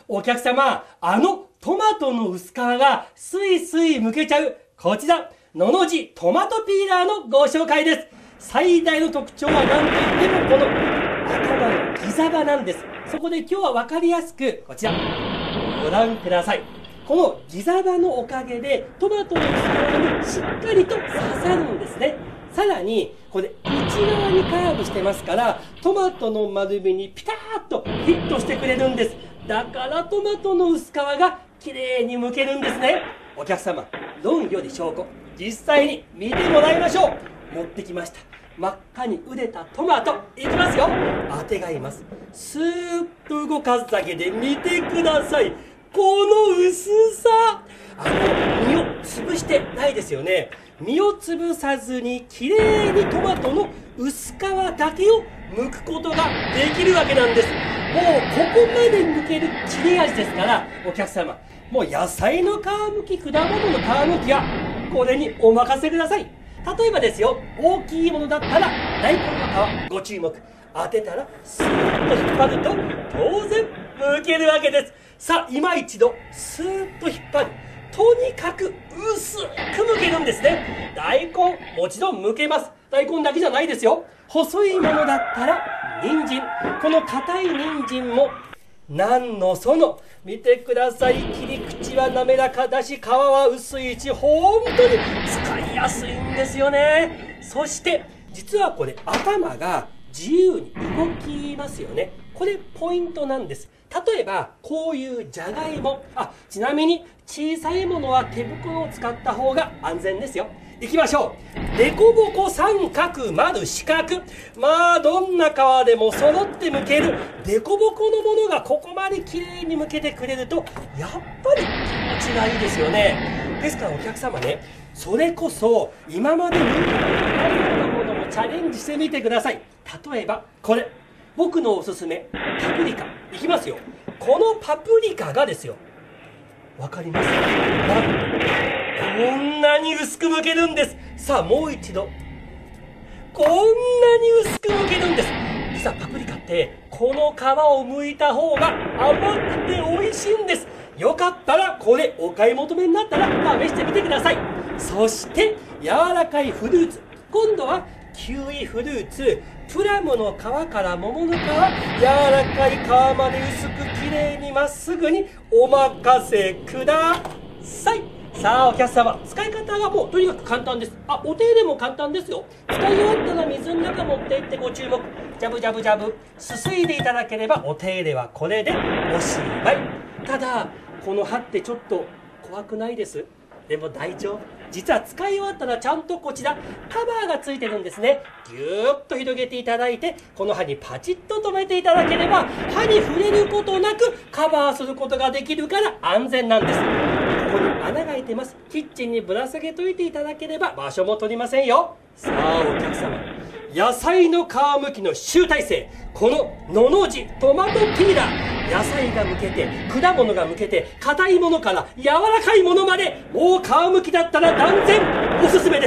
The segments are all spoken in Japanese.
お客様、トマトの薄皮がスイスイ剥けちゃう、こちら、のの字トマトピーラーのご紹介です。最大の特徴は何といってもこの頭のギザ刃なんです。そこで今日は分かりやすく、こちら、ご覧ください。このギザ刃のおかげでトマトの薄皮にしっかりと刺さるんですね。さらに、これ内側にカーブしてますから、トマトの丸みにピタッとフィットしてくれるんです。だからトマトの薄皮が綺麗に剥けるんですね。お客様、論より証拠、実際に見てもらいましょう。持ってきました。真っ赤に茹でたトマト、いきますよ。あてがいます。スーッと動かすだけで見てください。この薄さ、実を潰してないですよね。実を潰さずにきれいにトマトの薄皮だけを剥くことができるわけなんです。もうここまで剥ける切れ味ですから、お客様、もう野菜の皮むき、果物の皮むきはこれにお任せください。例えばですよ、大きいものだったら大根の皮ご注目。当てたらスーッと引っ張ると当然剥けるわけです。さあ、今一度スーッと引っ張る。とにかく薄く剥けるんですね。大根もちろん剥けます。大根だけじゃないですよ。細いものだったら人参、この硬い人参もなんのその、見てください。切り口は滑らかだし、皮は薄いし、本当に使いやすいんですよね。そして実はこれ頭が自由に動きますよね。これポイントなんです。例えばこういうじゃがいも、ちなみに小さいものは手袋を使った方が安全ですよ。いきましょう。でこぼこ三角丸四角、どんな皮でも揃って剥けるでこぼこのものがここまで綺麗に剥けてくれると、やっぱり気持ちがいいですよね。ですからお客様ね、それこそ今まで見たことないようなものもチャレンジしてみてください。例えばこれ、僕のおすすめパプリカいきますよ。このパプリカがですよ、わかりますか？なんとこんなに薄く剥けるんです。さあもう一度、こんなに薄く剥けるんです。実はパプリカってこの皮を剥いた方が甘くて美味しいんです。よかったらこれお買い求めになったら試してみてください。そして柔らかいフルーツ、今度はキウイフルーツ、プラムの皮から桃の皮、柔らかい皮まで薄くきれいにまっすぐにお任せください。さあお客様、使い方がもうとにかく簡単です。お手入れも簡単ですよ。使い終わったら水の中持っていってご注目。ジャブジャブジャブすすいでいただければお手入れはこれでおしまい。ただこの刃ってちょっと怖くないです？でも大丈夫。実は使い終わったらちゃんとこちらカバーがついてるんですね。ぎゅーっと広げていただいて、この刃にパチッと留めていただければ、刃に触れることなくカバーすることができるから安全なんです。ここに穴が開いてます。キッチンにぶら下げといていただければ場所も取りませんよ。さあお客様、野菜の皮むきの集大成、こののの字トマトピーラー、野菜が剥けて果物が剥けて、硬いものから柔らかいものまで、もう皮むきだったら断然おすすめです。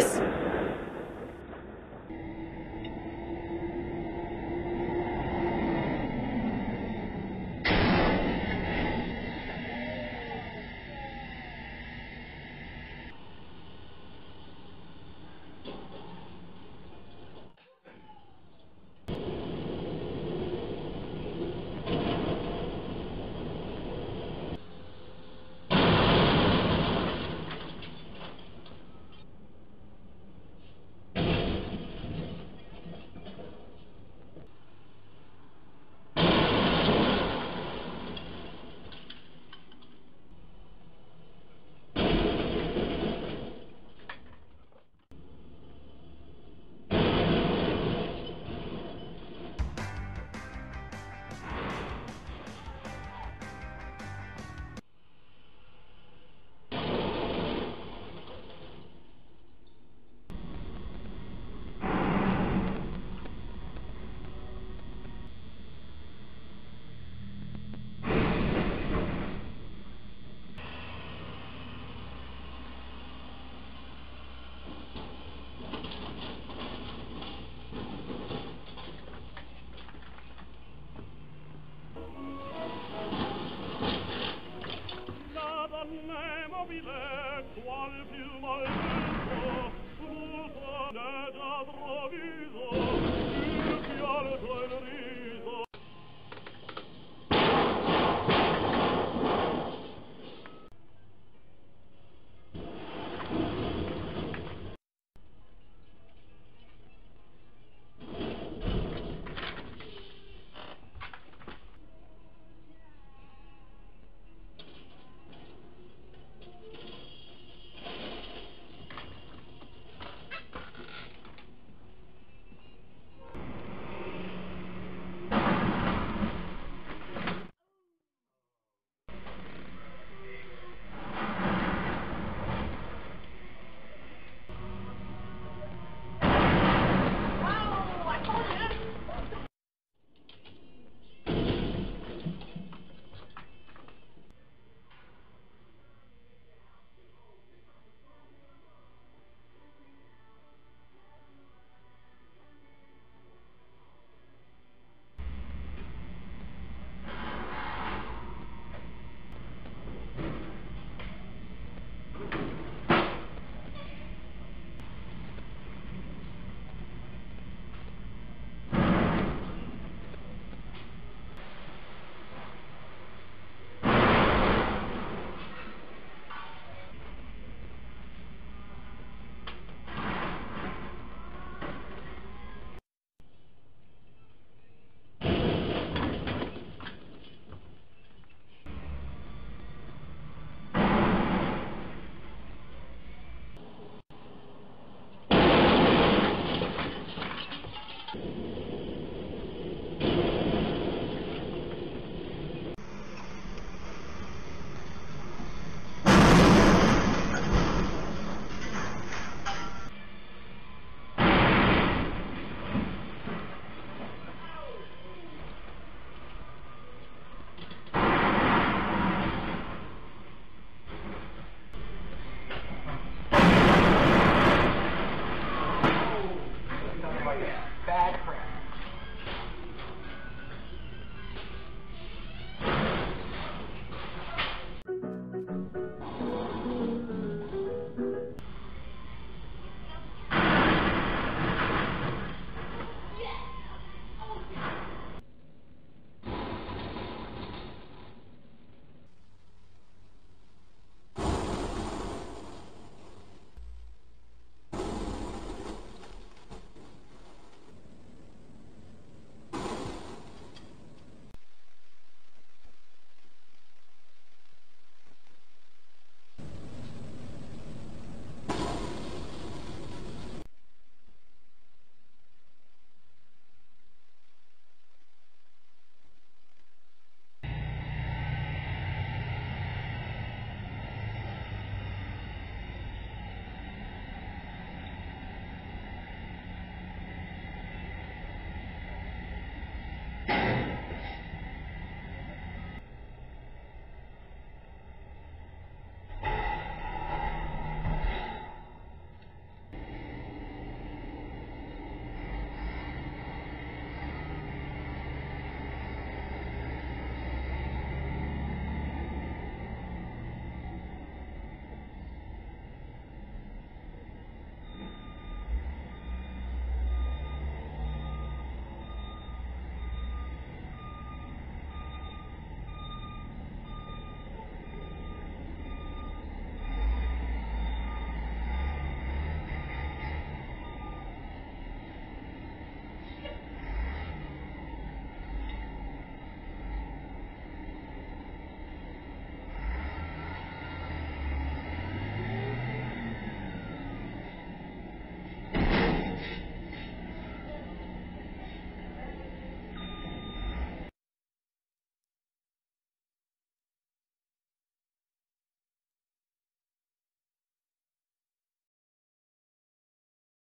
nobile qual più mal vento, smuta ne già trovi